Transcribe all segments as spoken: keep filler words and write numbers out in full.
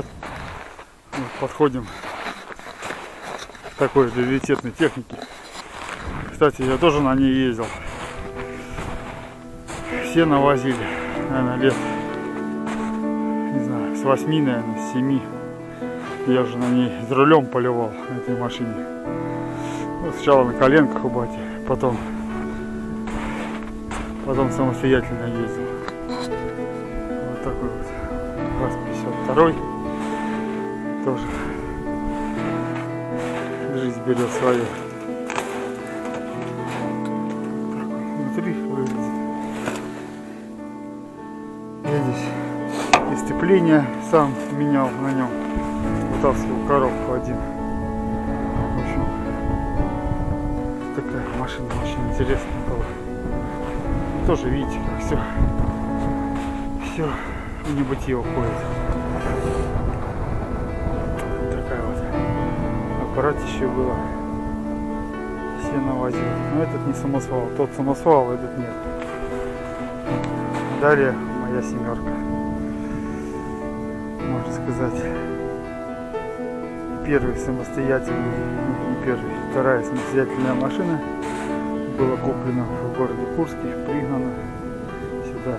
нет. Вот, подходим к такой раритетной технике. Кстати, я тоже на ней ездил. Все навозили, наверное, лет, не знаю, с восьми, наверное, с семи. Я уже на ней за рулем поливал, на этой машине. Ну, сначала на коленках у бати, потом, потом самостоятельно ездил. Вот такой вот ГАЗ пятьдесят второй. Тоже жизнь берет свое. Так он внутри выглядит. Я здесь и сцепление сам менял на нем. Вытаскивал коробку один. В общем, такая машина очень интересная была. Тоже видите, как все, все в небытие уходит. Такая вот аппаратище было. Все навозили. Но этот не самосвал. Тот самосвал, а этот нет. Далее моя семерка. Можно сказать, первый самостоятельный, не первый, вторая самостоятельная машина была куплена в городе Курске, пригнана сюда.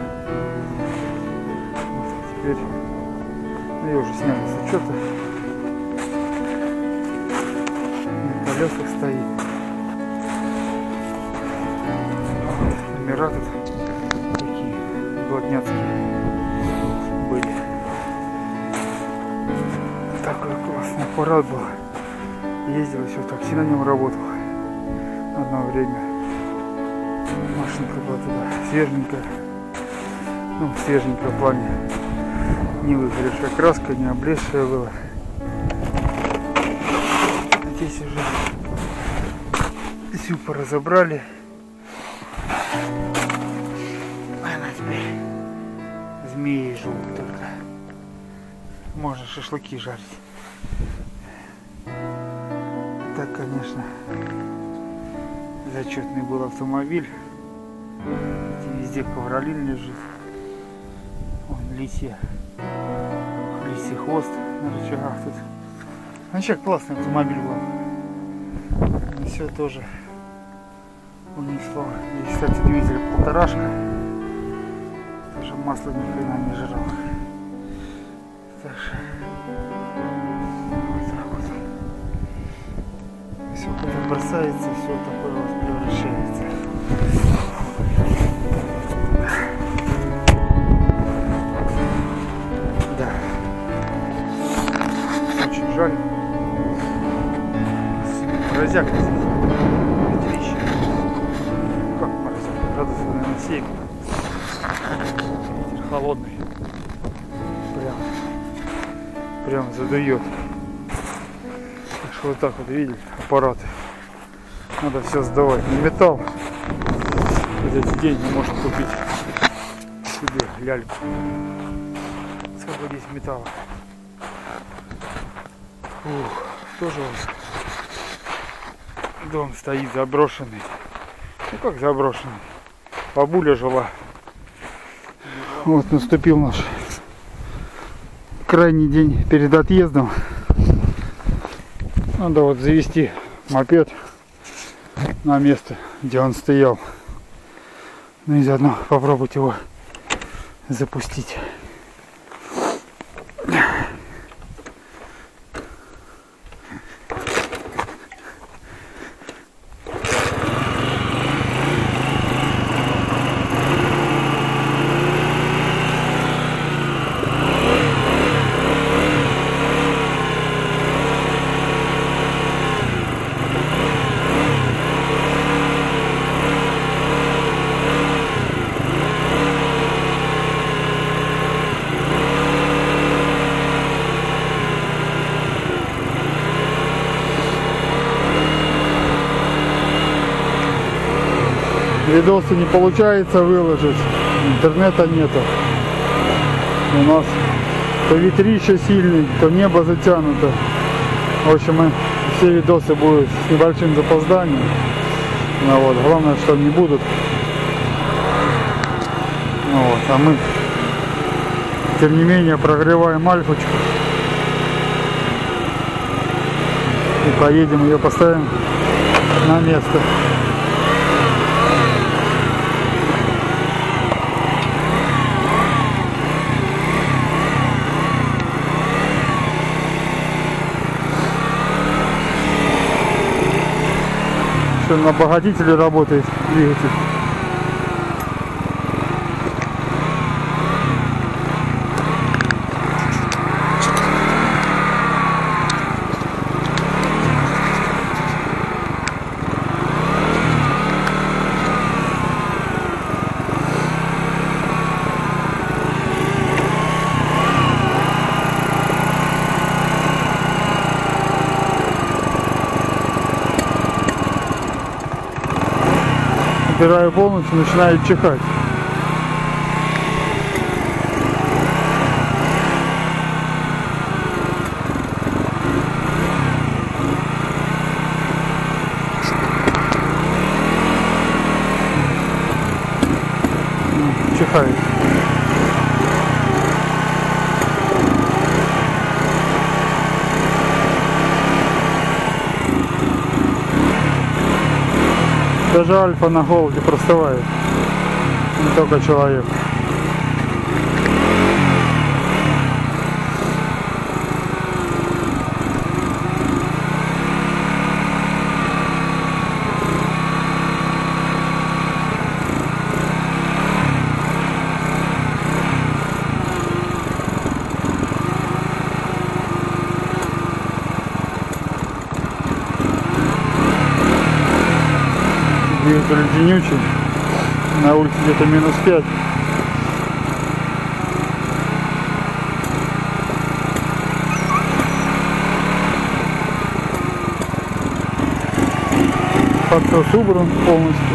Вот, теперь ну, ее уже сняли с учета. На колесах стоит. Вот, номера тут такие блатняцкие были. Такой классный аппарат был. Ездил еще, такси на нем работал одно время. Машинка была туда свеженькая. Ну, свеженькая в плане не выгоревшая краска, не облезшая была. Здесь уже всю поразобрали. Она теперь змеи живут только. Можно шашлыки жарить. Так, конечно, зачетный был автомобиль. Везде ковролин лежит. Вон лисья. Лисий хвост на рычагах тут. Вообще классный автомобиль был. Все тоже унесло. Здесь, кстати, двигатель полторашка. Даже масло ни хрена не жрал. Так что вот так вот. Все куда бросается, все такое вот превращается. Да. Очень жаль. Морозяк здесь. Ветрище. Как морозяк? Градусов, наверное, семь. Ветер холодный. Прям. Прям задует. Так что вот так вот видели аппараты. Надо все сдавать. На металл. Вот эти деньги можно купить себе ляльку. Сколько здесь металла. Ух, тоже вот дом стоит заброшенный. Ну как заброшенный? Бабуля жила. Вот наступил наш крайний день перед отъездом. Надо вот завести мопед на место, где он стоял. Ну и заодно попробовать его запустить. Видосы не получается выложить, интернета нету. У нас то ветрище сильный, то небо затянуто. В общем, мы, все видосы будут с небольшим запозданием. Ну, вот, главное, что не будут. Ну, вот, а мы, тем не менее, прогреваем альфочку. И поедем ее поставим на место. Что на обогатителе работает двигатель. Убираю полностью, начинает чихать. Чихает. Даже альфа на голоде простывает, не только человек. Двигатель леденючий, на улице где-то минус пять. Подсос убран полностью.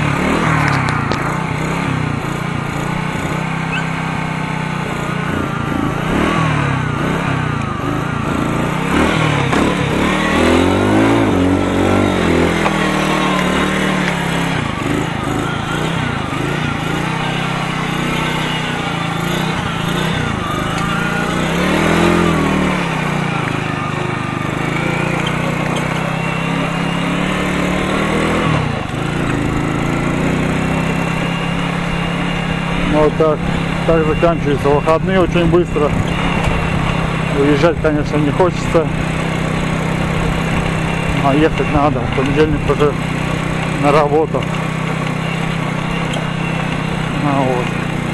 Вот так, так заканчиваются выходные очень быстро. Уезжать, конечно, не хочется, а ехать надо. В понедельник уже на работу. А вот.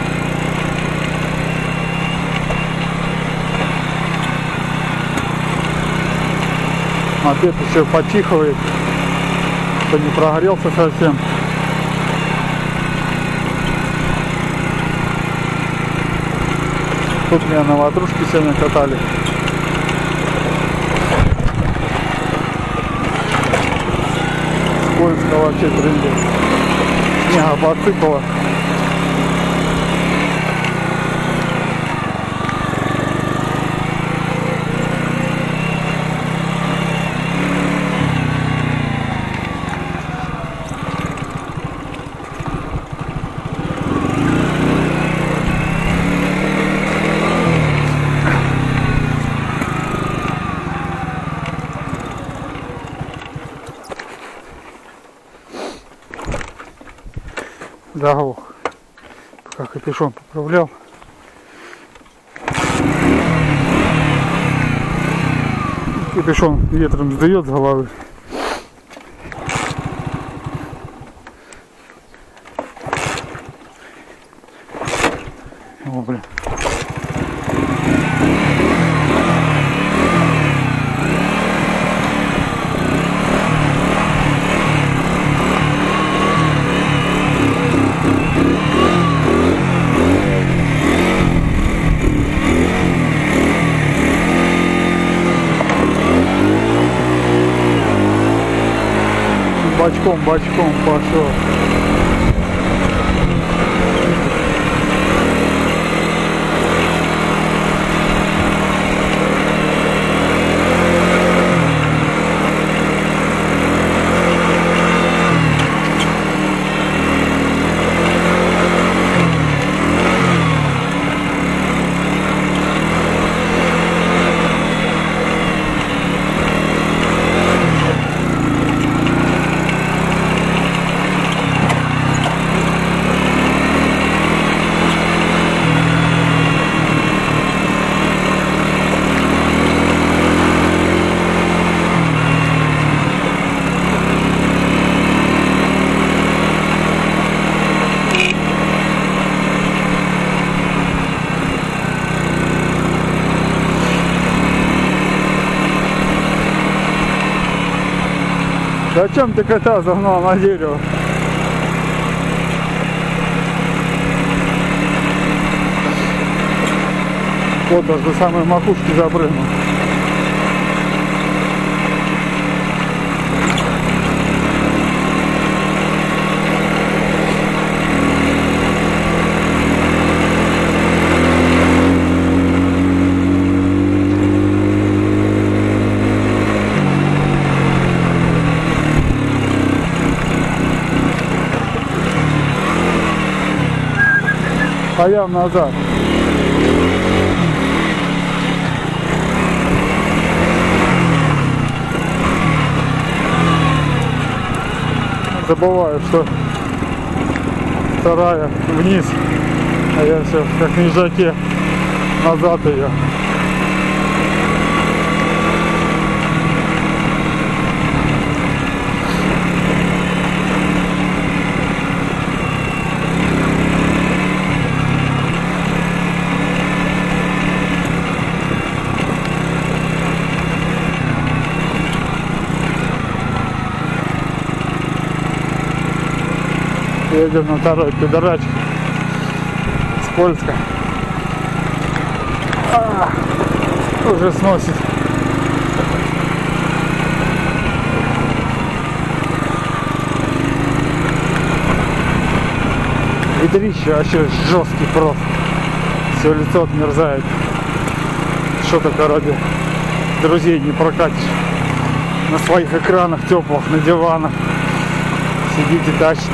Обед еще почихивает, что не прогорелся совсем. Тут меня на ватрушке сегодня катали. Скользко вообще трындец. Снега подсыпало. Заглох, пока капюшон поправлял. Капюшон ветром сдает с головы. О, блин. Бочком, бочком пошел. Зачем ты кота загнал на дерево? Вот аж до самой макушки запрыгнул. Пойдем назад. Забываю, что вторая вниз, а я все как в нижаке назад ее. Едем на второй пидорачке. Скользко. А, уже сносит. Ветрище вообще жесткий просто. Все лицо отмерзает. Что такое ради друзей не прокатишь. На своих экранах теплых, на диванах. Сидите, тащитесь.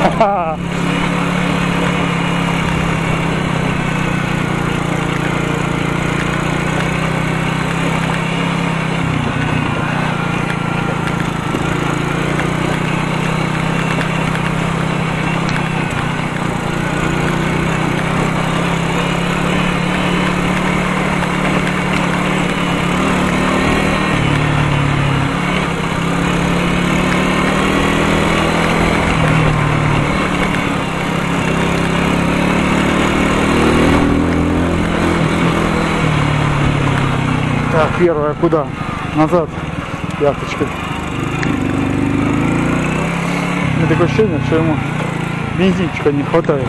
Так, первая куда? Назад. Пяточкой. У меня такое ощущение, что ему бензинчика не хватает.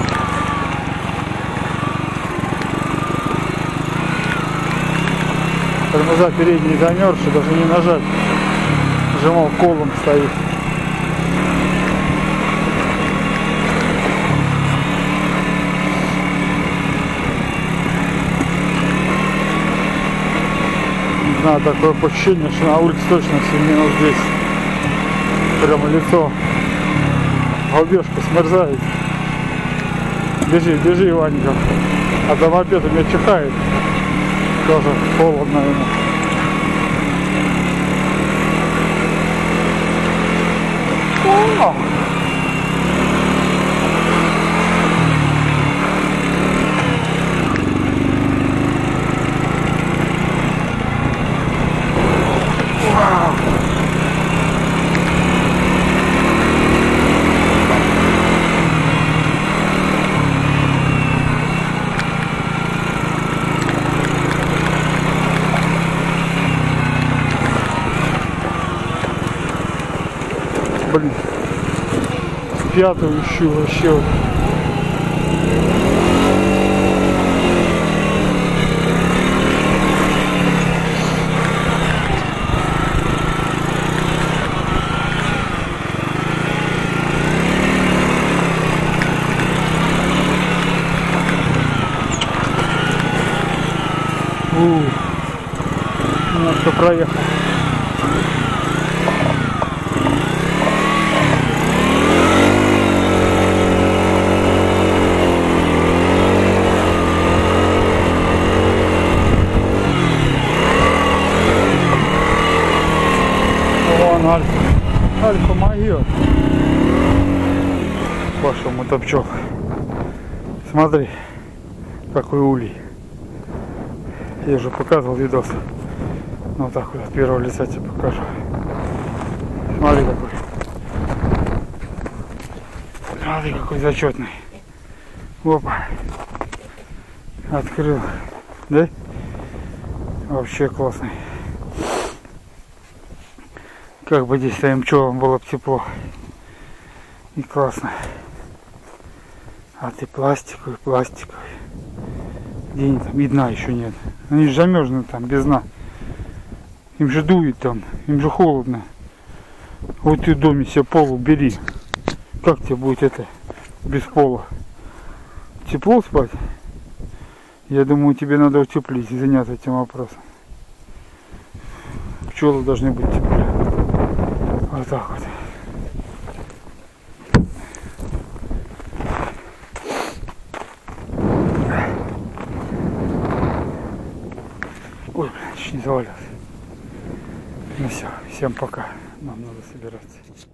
Тормоза передние замерзшие, даже не нажать. Жимал колом стоит. Не знаю, такое ощущение, что на улице точно все минус десять. Прямо лицо. Голубешка смерзает. Бежи, бежи, Ванька. А до мопеда меня чихает. Тоже холодно ему. О! Блин, пятую ищу вообще. У, надо проехать. Альфа, Альфа майор. Пошел мотопчок. Смотри, какой улей. Я уже показывал видос. Ну вот так вот от первого лица тебе покажу. Смотри какой. Смотри какой зачетный. Опа. Открыл. Да? Вообще классный. Как бы здесь своим пчелам было бы тепло. И классно. А ты пластиковый, пластиковый. Где они там? И дна еще нет. Они же замерзнут там, без дна. Им же дует там, им же холодно. Вот ты в доме себе пол убери. Как тебе будет это без пола? Тепло спать? Я думаю, тебе надо утеплить и заняться этим вопросом. Пчелы должны быть теплее. Вот так вот. Ой, блин, чуть не завалился. Ну все, всем пока. Нам надо собираться.